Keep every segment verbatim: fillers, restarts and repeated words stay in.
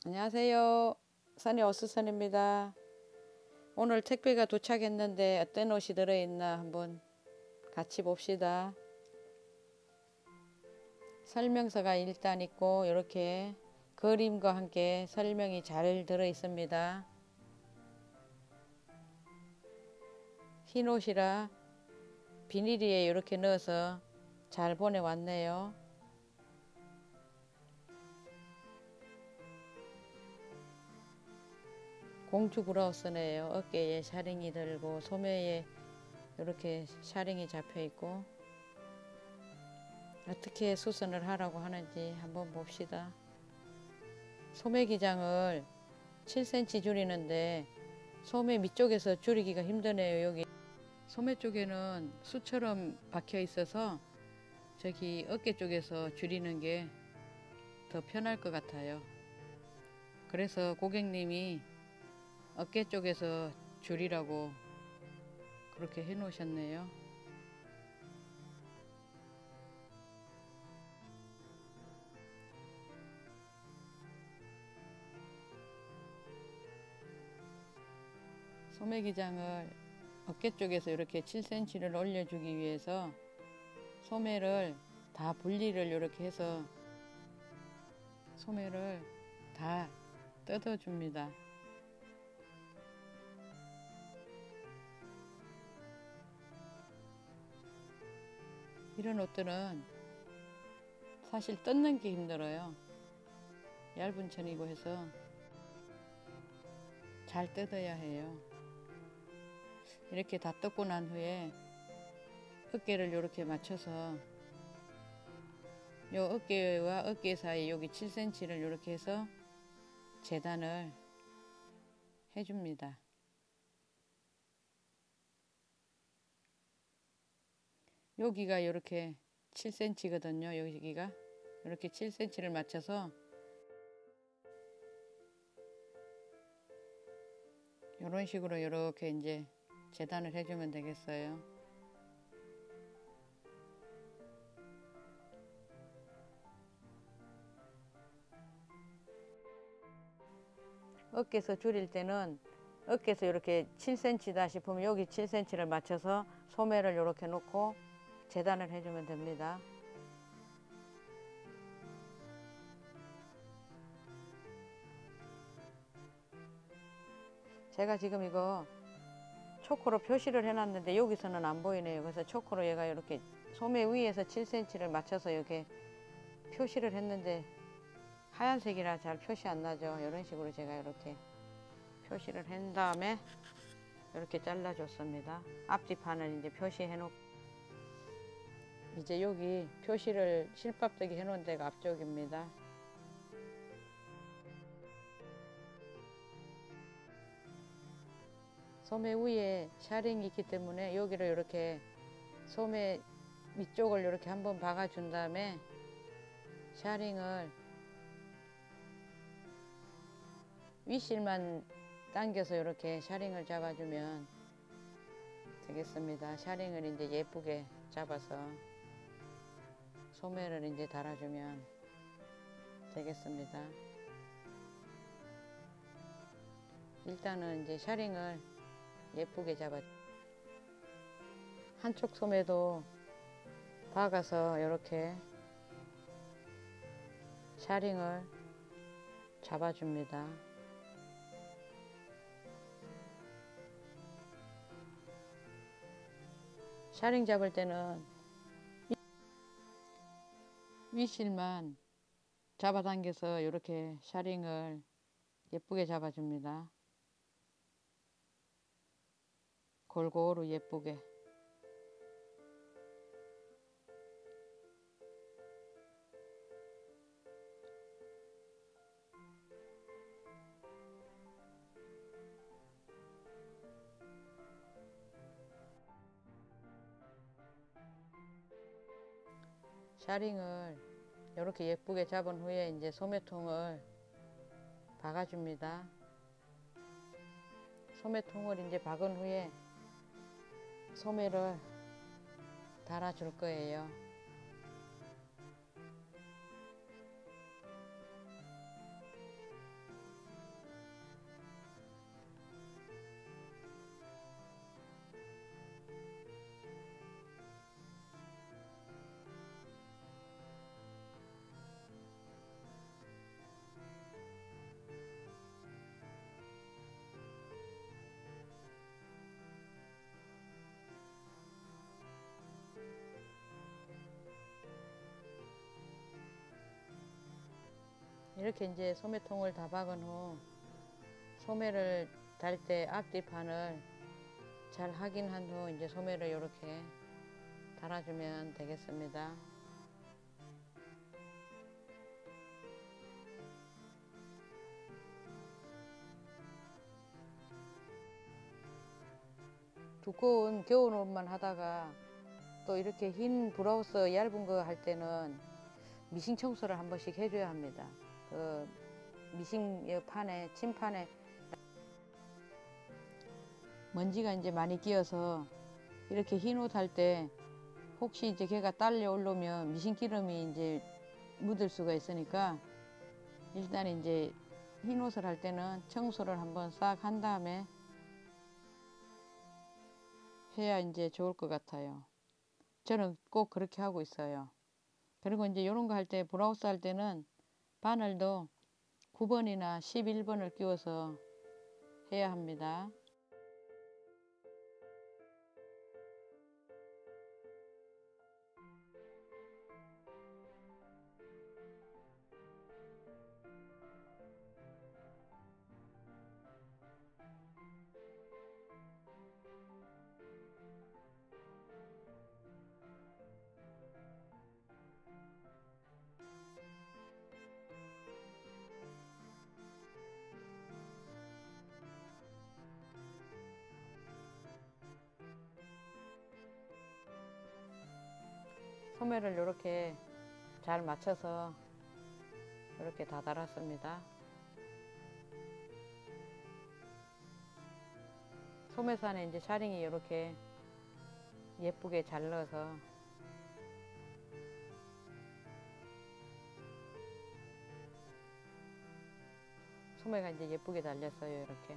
안녕하세요. 선의 오수선입니다. 오늘 택배가 도착했는데 어떤 옷이 들어있나 한번 같이 봅시다. 설명서가 일단 있고 이렇게 그림과 함께 설명이 잘 들어 있습니다. 흰 옷이라 비닐에 이렇게 넣어서 잘 보내왔네요. 공주 브라우스네요. 어깨에 샤링이 들고 소매에 이렇게 샤링이 잡혀 있고 어떻게 수선을 하라고 하는지 한번 봅시다. 소매 기장을 칠 센티미터 줄이는데 소매 밑쪽에서 줄이기가 힘드네요. 여기 소매 쪽에는 수처럼 박혀 있어서 저기 어깨 쪽에서 줄이는 게 더 편할 것 같아요. 그래서 고객님이 어깨 쪽에서 줄이라고 그렇게 해 놓으셨네요. 소매 기장을 어깨 쪽에서 이렇게 칠 센티미터를 올려주기 위해서 소매를 다 분리를 이렇게 해서 소매를 다 뜯어줍니다. 이런 옷들은 사실 뜯는 게 힘들어요. 얇은 천이고 해서 잘 뜯어야 해요. 이렇게 다 뜯고 난 후에 어깨를 이렇게 맞춰서 요 어깨와 어깨 사이 여기 칠 센티미터를 이렇게 해서 재단을 해줍니다. 여기가 이렇게 칠 센티미터거든요. 여기가 이렇게 칠 센티미터를 맞춰서 이런 식으로 이렇게 이제 재단을 해주면 되겠어요. 어깨에서 줄일 때는 어깨에서 이렇게 칠 센티미터다 싶으면 여기 칠 센티미터를 맞춰서 소매를 이렇게 놓고 재단을 해주면 됩니다. 제가 지금 이거 초코로 표시를 해놨는데 여기서는 안 보이네요. 그래서 초코로 얘가 이렇게 소매 위에서 칠 센티미터를 맞춰서 이렇게 표시를 했는데 하얀색이라 잘 표시 안 나죠. 이런 식으로 제가 이렇게 표시를 한 다음에 이렇게 잘라줬습니다. 앞뒤판을 이제 표시해 놓고 이제 여기 표시를 실밥뜨기 해 놓은 데가 앞쪽입니다. 소매 위에 샤링이 있기 때문에 여기를 이렇게 소매 밑쪽을 이렇게 한번 박아준 다음에 샤링을 윗실만 당겨서 이렇게 샤링을 잡아주면 되겠습니다. 샤링을 이제 예쁘게 잡아서 소매를 이제 달아주면 되겠습니다. 일단은 이제 샤링을 예쁘게 잡아 한쪽 소매도 박아서 이렇게 샤링을 잡아줍니다. 샤링 잡을 때는 윗실만 잡아당겨서 이렇게 샤링을 예쁘게 잡아줍니다. 골고루 예쁘게. 샤링을 이렇게 예쁘게 잡은 후에 이제 소매통을 박아줍니다. 소매통을 이제 박은 후에 소매를 달아줄 거예요. 이렇게 이제 소매통을 다 박은 후 소매를 달 때 앞뒤판을 잘 확인한 후 이제 소매를 이렇게 달아주면 되겠습니다. 두꺼운 겨울 옷만 하다가 또 이렇게 흰 브라우스 얇은 거 할 때는 미싱 청소를 한 번씩 해줘야 합니다. 그 미싱 판에 침판에 먼지가 이제 많이 끼어서 이렇게 흰 옷 할 때 혹시 이제 걔가 딸려 올라오면 미싱 기름이 이제 묻을 수가 있으니까 일단 이제 흰 옷을 할 때는 청소를 한번 싹 한 다음에 해야 이제 좋을 것 같아요. 저는 꼭 그렇게 하고 있어요. 그리고 이제 이런 거 할 때 브라우스 할 때는 바늘도 구 번이나 십일 번을 끼워서 해야 합니다. 소매를 이렇게 잘 맞춰서 이렇게 다 달았습니다. 소매산에 이제 차링이 이렇게 예쁘게 잘 넣어서 소매가 이제 예쁘게 달렸어요. 이렇게.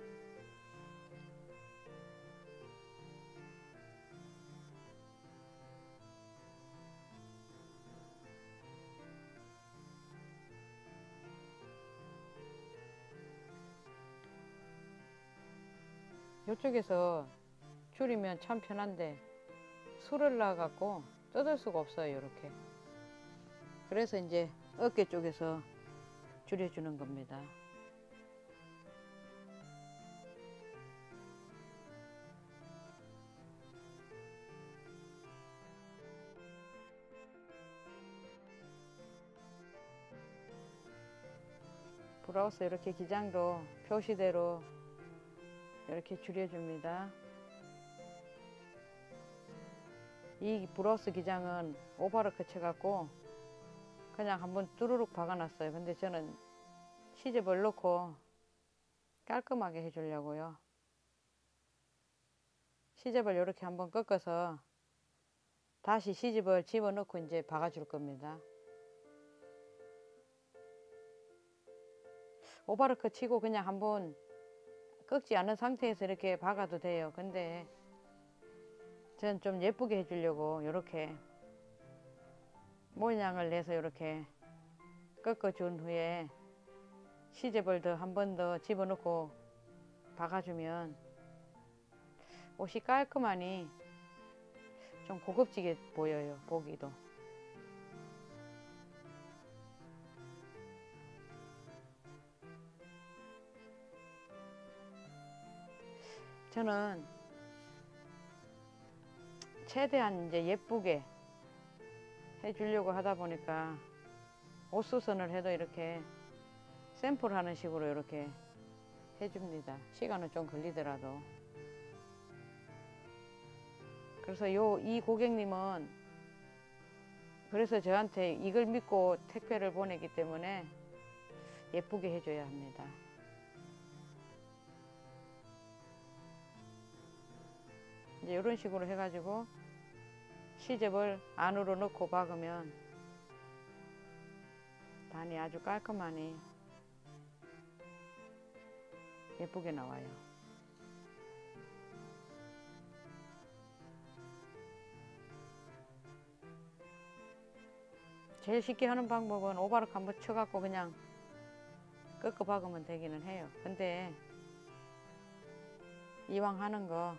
이쪽에서 줄이면 참 편한데 술을 놔갖고 뜯을 수가 없어요. 이렇게. 그래서 이제 어깨 쪽에서 줄여주는 겁니다. 브라우스 이렇게 기장도 표시대로 이렇게 줄여줍니다. 이 브라우스 기장은 오버로크 쳐갖고 그냥 한번 뚜루룩 박아놨어요. 근데 저는 시접을 넣고 깔끔하게 해주려고요. 시접을 이렇게 한번 꺾어서 다시 시접을 집어넣고 이제 박아줄 겁니다. 오버로크 치고 그냥 한번 꺾지 않은 상태에서 이렇게 박아도 돼요. 근데 저는 좀 예쁘게 해주려고 이렇게 모양을 내서 이렇게 꺾어준 후에 시접을 더 한 번 더 집어넣고 박아주면 옷이 깔끔하니 좀 고급지게 보여요. 보기도. 저는 최대한 이제 예쁘게 해주려고 하다 보니까 옷수선을 해도 이렇게 샘플 하는 식으로 이렇게 해줍니다. 시간은 좀 걸리더라도. 그래서 요, 이 고객님은 그래서 저한테 이걸 믿고 택배를 보내기 때문에 예쁘게 해줘야 합니다. 이제 이런 식으로 해가지고 시접을 안으로 넣고 박으면 반이 아주 깔끔하니 예쁘게 나와요. 제일 쉽게 하는 방법은 오바로크 한번 쳐갖고 그냥 꺾어 박으면 되기는 해요. 근데 이왕 하는 거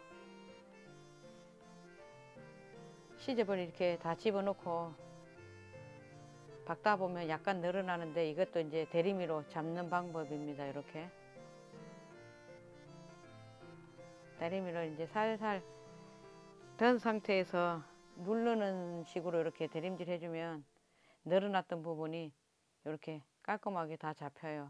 시접을 이렇게 다 집어넣고 박다 보면 약간 늘어나는데 이것도 이제 대리미로 잡는 방법입니다. 이렇게 대리미로 이제 살살 든 상태에서 누르는 식으로 이렇게 대림질 해주면 늘어났던 부분이 이렇게 깔끔하게 다 잡혀요.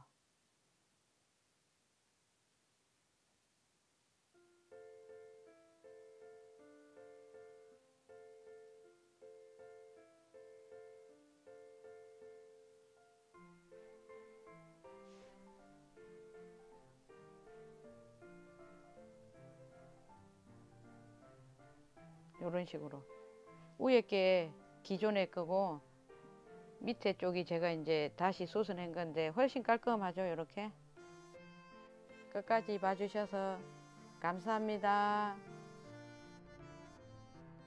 이런 식으로 위에 게 기존에 거고 밑에 쪽이 제가 이제 다시 솥을 한 건데 훨씬 깔끔하죠. 이렇게 끝까지 봐주셔서 감사합니다.